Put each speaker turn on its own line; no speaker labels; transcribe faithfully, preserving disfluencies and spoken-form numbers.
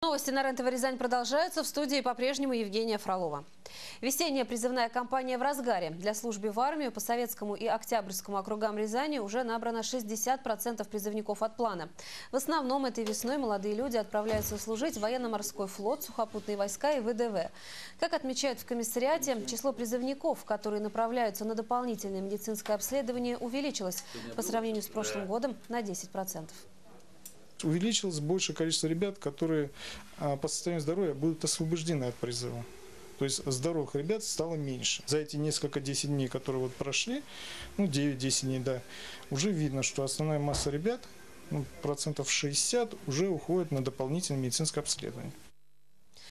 Новости на РЕН-ТВ Рязань продолжаются. В студии по-прежнему Евгения Фролова. Весенняя призывная кампания в разгаре. Для службы в армию по Советскому и Октябрьскому округам Рязани уже набрано шестьдесят процентов призывников от плана. В основном этой весной молодые люди отправляются служить в военно-морской флот, сухопутные войска и вэ дэ вэ. Как отмечают в комиссариате, число призывников, которые направляются на дополнительное медицинское обследование, увеличилось по сравнению с прошлым годом на десять процентов.
Увеличилось большее количество ребят, которые по состоянию здоровья будут освобождены от призыва. То есть здоровых ребят стало меньше. За эти несколько десять дней, которые вот прошли, ну девять-десять дней, да, уже видно, что основная масса ребят, ну, процентов шестьдесят, уже уходит на дополнительное медицинское обследование.